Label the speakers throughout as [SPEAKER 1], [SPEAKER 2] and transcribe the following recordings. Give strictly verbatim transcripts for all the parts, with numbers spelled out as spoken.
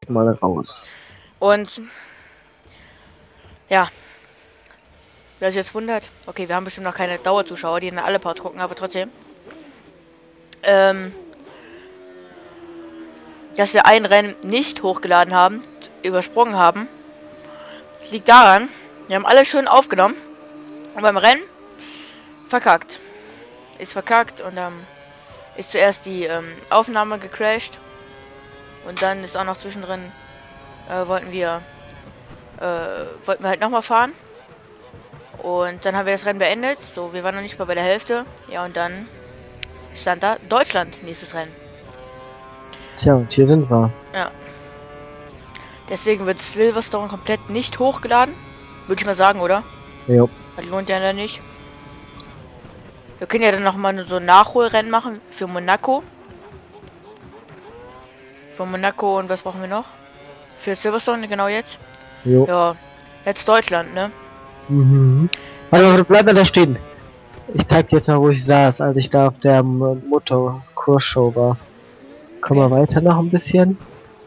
[SPEAKER 1] mal raus.
[SPEAKER 2] Und ja, wer sich jetzt wundert, okay, wir haben bestimmt noch keine Dauerzuschauer, die in alle Parts gucken, aber trotzdem. Ähm, dass wir ein Rennen nicht hochgeladen haben, übersprungen haben, das liegt daran, wir haben alles schön aufgenommen und beim Rennen verkackt. Ist verkackt und dann ähm, ist zuerst die ähm, Aufnahme gecrashed und dann ist auch noch zwischendrin äh, wollten wir äh, wollten wir halt nochmal fahren und dann haben wir das Rennen beendet. So, wir waren noch nicht mal bei der Hälfte. Ja, und dann stand da Deutschland nächstes Rennen.
[SPEAKER 1] Tja, und hier sind wir.
[SPEAKER 2] Ja. Deswegen wird Silverstone komplett nicht hochgeladen. Würde ich mal sagen, oder?
[SPEAKER 1] Jo.
[SPEAKER 2] Das lohnt ja dann nicht. Wir können ja dann nochmal so ein Nachholrennen machen für Monaco. Für Monaco und was brauchen wir noch? Für Silverstone, genau jetzt.
[SPEAKER 1] Jo.
[SPEAKER 2] Ja, jetzt Deutschland, ne?
[SPEAKER 1] Mhm. Also bleib mal da stehen. Ich zeig dir jetzt mal, wo ich saß, als ich da auf der Motor-Kursshow war. Komm
[SPEAKER 2] Okay.
[SPEAKER 1] mal weiter noch ein bisschen.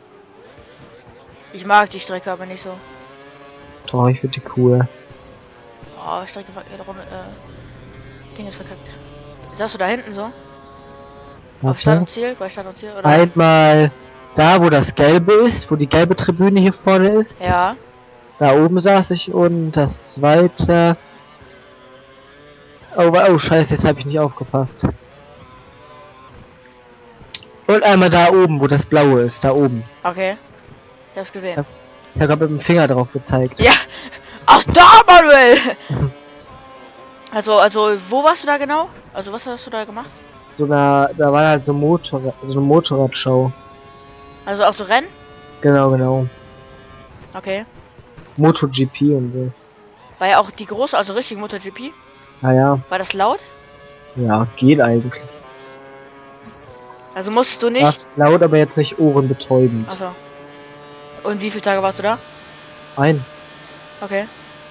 [SPEAKER 2] Ich mag die Strecke aber nicht so.
[SPEAKER 1] Doch, ich finde die cool.
[SPEAKER 2] Oh, Strecke verkackt. Äh, Ding ist verkackt. Sagst du da hinten so? Auf Start
[SPEAKER 1] Warte.
[SPEAKER 2] und Ziel? Bei Start und Ziel? Oder?
[SPEAKER 1] Einmal da, wo das Gelbe ist, wo die gelbe Tribüne hier vorne ist.
[SPEAKER 2] Ja.
[SPEAKER 1] Da oben saß ich und das zweite. Oh, oh scheiße, jetzt habe ich nicht aufgepasst. Und einmal da oben, wo das Blaue ist, da oben.
[SPEAKER 2] Okay. Ich hab's gesehen.
[SPEAKER 1] Ja. Ich habe mit dem Finger drauf gezeigt.
[SPEAKER 2] Ja. Ach da, Manuel! Also, also, wo warst du da genau? Also, was hast du da gemacht?
[SPEAKER 1] So eine, da war halt so, Motorrad, so eine Motorradshow.
[SPEAKER 2] Also auch so Rennen?
[SPEAKER 1] Genau, genau.
[SPEAKER 2] Okay.
[SPEAKER 1] MotoGP und so.
[SPEAKER 2] War ja auch die große, also richtig MotoGP?
[SPEAKER 1] Naja,
[SPEAKER 2] War das laut?
[SPEAKER 1] ja, geht eigentlich.
[SPEAKER 2] Also musstest du nicht.
[SPEAKER 1] Das laut, aber jetzt nicht ohrenbetäubend.
[SPEAKER 2] Achso. Und wie viele Tage warst du da?
[SPEAKER 1] Ein.
[SPEAKER 2] Okay.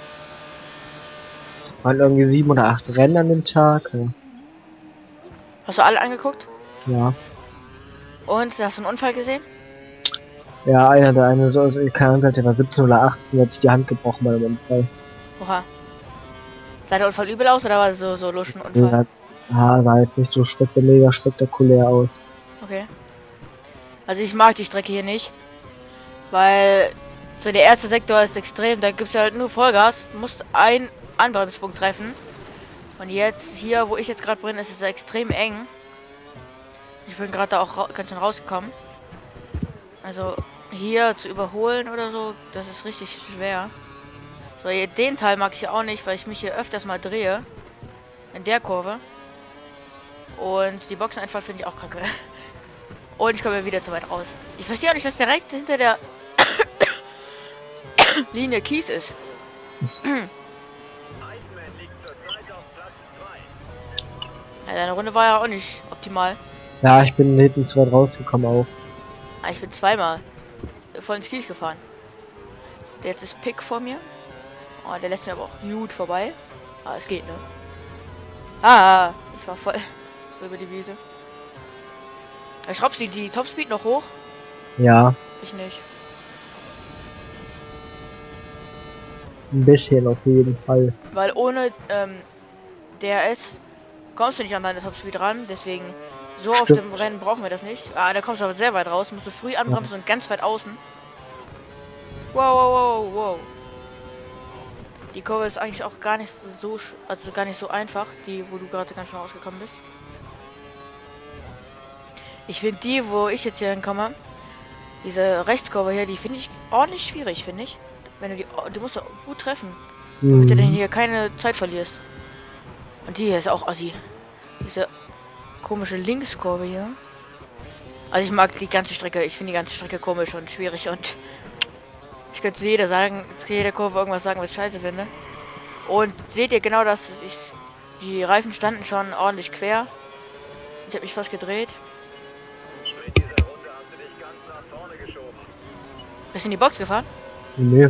[SPEAKER 1] Waren irgendwie sieben oder acht Rennen an dem Tag. Ja.
[SPEAKER 2] Hast du alle angeguckt?
[SPEAKER 1] Ja.
[SPEAKER 2] Und hast du einen Unfall gesehen?
[SPEAKER 1] Ja, einer der eine so, also, keine Ahnung, der war siebzehn oder achtzehn, hat sich die Hand gebrochen bei dem Unfall.
[SPEAKER 2] Oha. Sah der Unfall übel aus oder war das so, so luschen Unfall?
[SPEAKER 1] Ja, sah halt nicht so spektak mega spektakulär aus.
[SPEAKER 2] Okay. Also ich mag die Strecke hier nicht. Weil so der erste Sektor ist extrem, da gibt es halt nur Vollgas. Du musst einen Anbremspunkt treffen. Und jetzt hier, wo ich jetzt gerade bin, ist es extrem eng. Ich bin gerade da auch ganz schön rausgekommen. Also hier zu überholen oder so, das ist richtig schwer. So, den Teil mag ich ja auch nicht, weil ich mich hier öfters mal drehe. In der Kurve. Und die Boxeneinfahrt finde ich auch kacke. Und ich komme wieder zu weit raus. Ich verstehe auch nicht, dass direkt hinter der Linie Kies ist. Ja, deine Runde war ja auch nicht optimal.
[SPEAKER 1] Ja, ich bin hinten zu weit rausgekommen auch.
[SPEAKER 2] Ah, ich bin zweimal voll ins Kies gefahren. Jetzt ist Pick vor mir. Oh, der lässt mir aber auch gut vorbei. Ah, es geht, ne? Ah, ich war voll über die Wiese. Schraubst du die Topspeed noch hoch?
[SPEAKER 1] Ja,
[SPEAKER 2] Ich nicht.
[SPEAKER 1] ein bisschen auf jeden Fall.
[SPEAKER 2] Weil ohne ähm, D R S kommst du nicht an deine Topspeed ran. Deswegen so auf
[SPEAKER 1] Stimmt.
[SPEAKER 2] dem Rennen brauchen wir das nicht. Ah, da kommst du aber sehr weit raus. Musst du früh anbremsen und ganz weit außen. Wow, wow, wow, wow. Die Kurve ist eigentlich auch gar nicht so, sch- also gar nicht so einfach, die, wo du gerade ganz schön rausgekommen bist. Ich finde die, wo ich jetzt hier hinkomme, diese Rechtskurve hier, die finde ich ordentlich schwierig, finde ich. Wenn du die, du musst gut treffen, damit du denn
[SPEAKER 1] Mhm.
[SPEAKER 2] hier keine Zeit verlierst. Und die hier ist auch assi. Diese komische Linkskurve hier. Also ich mag die ganze Strecke, ich finde die ganze Strecke komisch und schwierig und ich könnte zu jeder sagen, zu jeder Kurve irgendwas sagen, was ich scheiße finde. Und seht ihr genau das, ich, die Reifen standen schon ordentlich quer. Ich habe mich fast gedreht. Bist du in die Box gefahren?
[SPEAKER 1] Nee.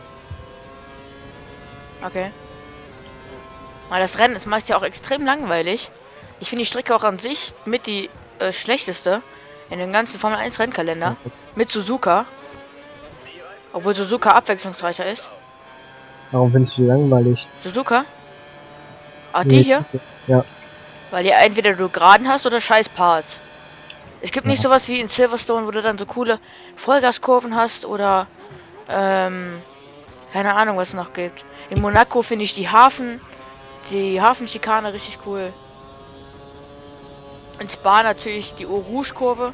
[SPEAKER 2] Okay. Weil das Rennen ist meist ja auch extrem langweilig. Ich finde die Strecke auch an sich mit die äh, schlechteste in dem ganzen Formel eins Rennkalender. Mit Suzuka. Obwohl Suzuka abwechslungsreicher ist.
[SPEAKER 1] Warum findest du die langweilig?
[SPEAKER 2] Suzuka? Ach,
[SPEAKER 1] Nee,
[SPEAKER 2] die hier?
[SPEAKER 1] Ja.
[SPEAKER 2] Weil ihr entweder du geraden hast oder scheiß Parts. Es gibt nicht
[SPEAKER 1] Ja.
[SPEAKER 2] sowas wie in Silverstone, wo du dann so coole Vollgaskurven hast oder ähm, keine Ahnung, was es noch gibt. In Monaco finde ich die Hafen, die Hafenschikane richtig cool. In Spa natürlich die Eau Rouge Kurve.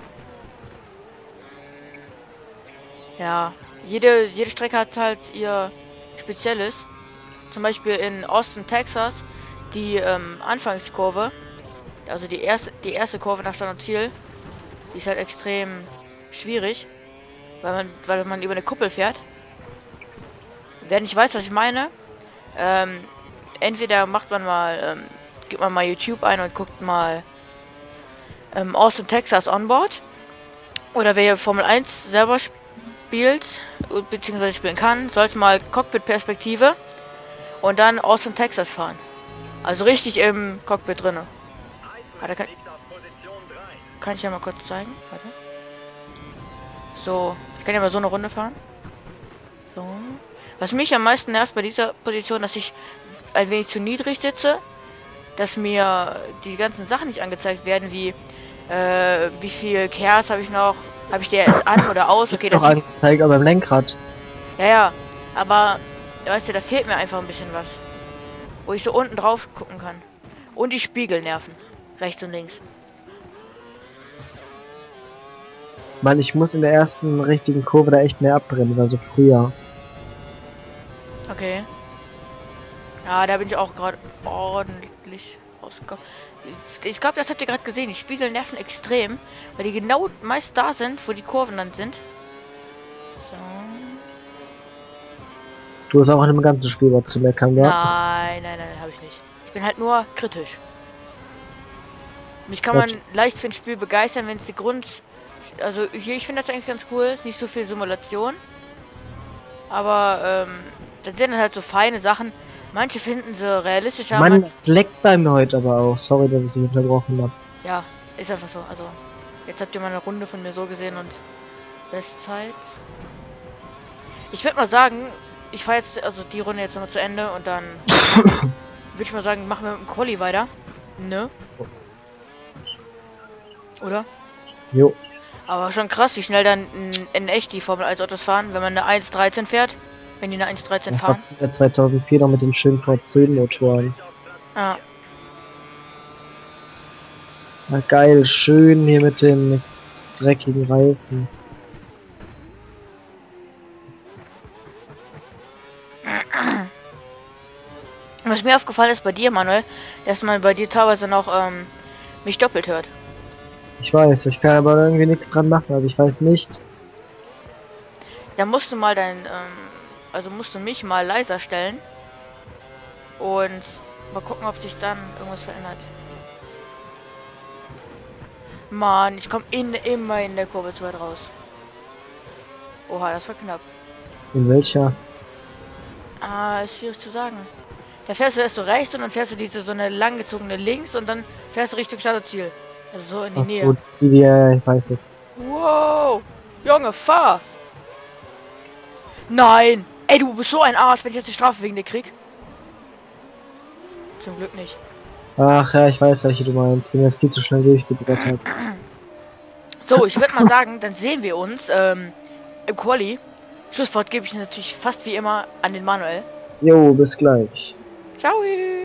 [SPEAKER 2] Ja, jede, jede Strecke hat halt ihr Spezielles. Zum Beispiel in Austin, Texas, die ähm, Anfangskurve, also die erste, die erste Kurve nach Start und Ziel, die ist halt extrem schwierig, weil man, weil man über eine Kuppel fährt. Wer nicht weiß, was ich meine, ähm, entweder macht man mal, ähm, gibt man mal YouTube ein und guckt mal ähm, Austin, Texas Onboard. Oder wer hier Formel eins selber spielt, beziehungsweise spielen kann, sollte mal Cockpit-Perspektive und dann Austin, Texas fahren. Also richtig im Cockpit drinne. Warte, kann, kann ich ja mal kurz zeigen. Warte. So, ich kann ja mal so eine Runde fahren. So. Was mich am meisten nervt bei dieser Position, dass ich ein wenig zu niedrig sitze, dass mir die ganzen Sachen nicht angezeigt werden, wie äh, wie viel Kehrs habe ich noch, habe ich der erst an oder aus? Okay, das
[SPEAKER 1] doch angezeigt, aber beim Lenkrad.
[SPEAKER 2] ja, ja, aber weißt du, da fehlt mir einfach ein bisschen was, wo ich so unten drauf gucken kann. Und die Spiegel nerven, rechts und links.
[SPEAKER 1] Mann, ich muss in der ersten richtigen Kurve da echt mehr abbremsen, also früher.
[SPEAKER 2] Okay. Ja, da bin ich auch gerade ordentlich rausgekommen. Ich glaube, das habt ihr gerade gesehen. Die Spiegel nerven extrem, weil die genau meist da sind, wo die Kurven dann sind. So.
[SPEAKER 1] Du hast auch an dem ganzen Spiel was zu meckern, ja?
[SPEAKER 2] Nein, nein, nein, habe ich nicht. Ich bin halt nur kritisch. Mich kann man
[SPEAKER 1] Gut.
[SPEAKER 2] leicht für ein Spiel begeistern, wenn es die Grund... Also hier, ich finde das eigentlich ganz cool. Ist nicht so viel Simulation. Aber, ähm, das sind halt so feine Sachen. Manche finden sie realistischer.
[SPEAKER 1] Mann,
[SPEAKER 2] man-
[SPEAKER 1] es leckt bei mir heute aber auch. Sorry, dass ich sie unterbrochen habe.
[SPEAKER 2] Ja, ist einfach so. Also, jetzt habt ihr mal eine Runde von mir so gesehen und Bestzeit. Ich würde mal sagen, ich fahre jetzt also die Runde jetzt noch zu Ende und dann würde ich mal sagen, machen wir mit dem Quali weiter. Ne? Oder?
[SPEAKER 1] Jo.
[SPEAKER 2] Aber schon krass, wie schnell dann in, in echt die Formel eins Autos fahren, wenn man eine eins dreizehn fährt. Wenn die eine eins dreizehn
[SPEAKER 1] Das
[SPEAKER 2] fahren.
[SPEAKER 1] war ja zweitausendvier noch mit den schönen V zehn Motoren.
[SPEAKER 2] Ja.
[SPEAKER 1] Na geil, schön hier mit den dreckigen Reifen.
[SPEAKER 2] Was mir aufgefallen ist bei dir, Manuel, dass man bei dir teilweise noch ähm, mich doppelt hört.
[SPEAKER 1] Ich weiß, ich kann aber irgendwie nichts dran machen, also ich weiß nicht.
[SPEAKER 2] Da musst du mal dein, ähm, also musst du mich mal leiser stellen. Und mal gucken, ob sich dann irgendwas verändert. Mann, ich komme in, immer in der Kurve zu weit raus. Oha, das war knapp.
[SPEAKER 1] In welcher?
[SPEAKER 2] Ah, ist schwierig zu sagen. Da fährst du erst so rechts und dann fährst du diese so eine langgezogene links und dann fährst du Richtung Startziel. Also so in die
[SPEAKER 1] Ach,
[SPEAKER 2] Nähe.
[SPEAKER 1] gut, die, die, ja, ich weiß jetzt.
[SPEAKER 2] Wow! Junge, fahr! Nein! Ey, du bist so ein Arsch, wenn ich jetzt die Strafe wegen dir krieg. Zum Glück nicht.
[SPEAKER 1] Ach ja, ich weiß, welche du meinst. Bin jetzt viel zu schnell durchgebrettert habe.
[SPEAKER 2] So, ich würde mal sagen, dann sehen wir uns ähm, im Quali. Schlusswort gebe ich natürlich fast wie immer an den Manuel.
[SPEAKER 1] Jo, bis gleich.
[SPEAKER 2] Ciao!